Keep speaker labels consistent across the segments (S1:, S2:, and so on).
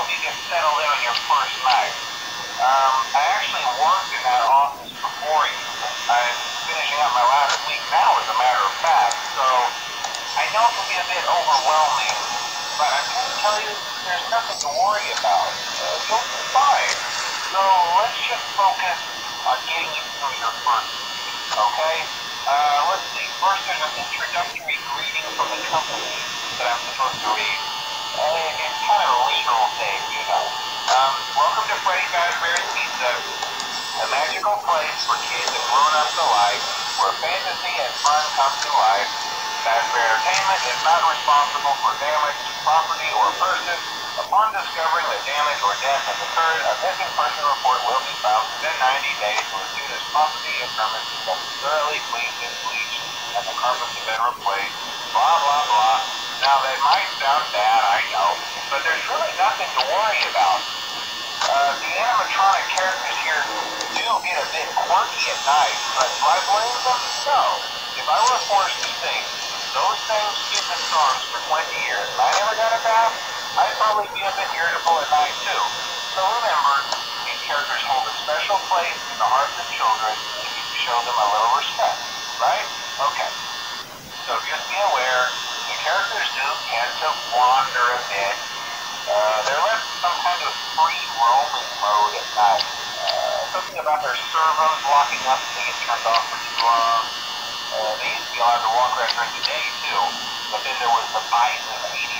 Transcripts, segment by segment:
S1: you get settled in on your first night. I actually worked in that office before you. I'm finishing up my last week now, as a matter of fact, so I know it can be a bit overwhelming, but I'm here to tell you there's nothing to worry about. You'll be fine. So let's just focus on getting you through your first week, okay? Let's see. First, there's an introductory greeting from the company that I'm supposed to read. It's kind of a legal thing, you know. Welcome to Freddy Fazbear's Pizza, a magical place for kids and grown-ups alike, where fantasy and fun come to life. Fazbear Entertainment is not responsible for damage to property or person. Upon discovering that damage or death has occurred, a missing person report will be filed within 90 days or as soon as property and premises have been thoroughly cleaned and bleached and the carpets have been replaced. Blah, blah, blah. Now, that might sound bad, I know, but there's really nothing to worry about. The animatronic characters here do get a bit quirky at night, but do I blame them? No. If I were forced to sing those same stupid songs for 20 years and I never got a bath, I'd probably be a bit irritable at night too. So remember, these characters hold a special place in the hearts of children, and you need to show them a little respect, right? Okay. So just be aware, the characters do tend to wander a bit. They're left in some kind of free roaming mode at night. Something about their servos locking up and they get turned off for too long. They used to be allowed to walk around during the day too, but then there was the Bison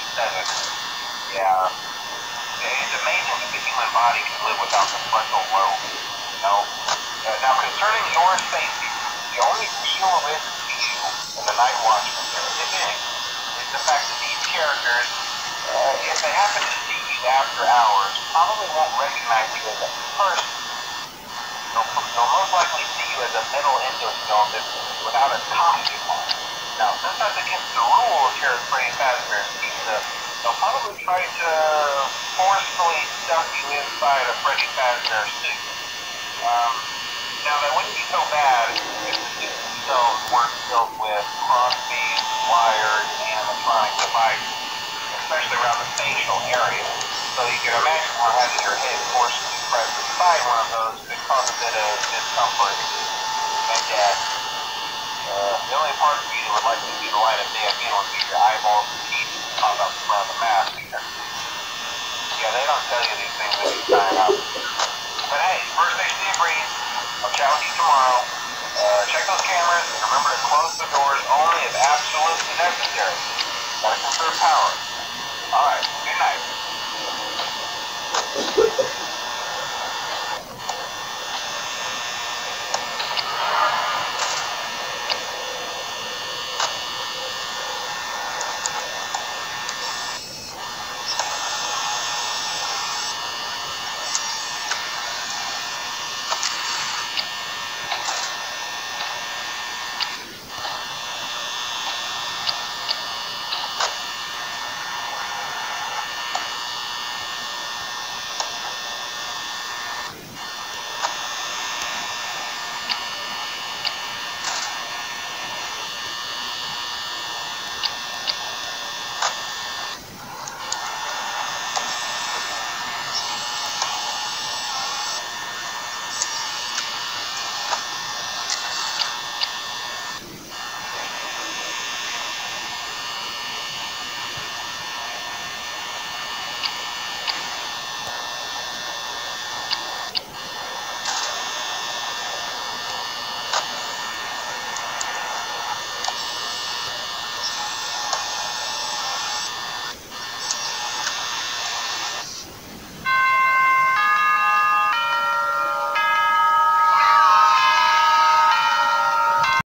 S1: 87. Yeah. It's amazing that the human body can live without the frontal lobe, you know? Now, concerning your safety, the only real risk to you and the night watchman there, if any, is the fact that these characters, if they happen to see you after hours, probably won't recognize you as a person. They'll most likely see you as a metal endoskeleton without a costume on. Now, since that's against the rules here at Freddy Fazbear's Pizza, they'll probably try to forcefully stuff you inside a Freddy Fazbear suit. Now, that wouldn't be so bad if the suit themselves weren't filled with crossbeams, wires, and animatronic devices, especially around the facial area. So you can imagine how having your head forcefully pressed inside one of those could cause a bit of discomfort and death. The only part of you that would like to see the light of day again would be your eyeballs and teeth pop up around the mask here. Yeah, they don't tell you these things when you sign up. But hey, first station of the breeze. I'll chat with you tomorrow. Check those cameras and remember to close the doors only if absolutely necessary. Gotta conserve power. Alright, good night.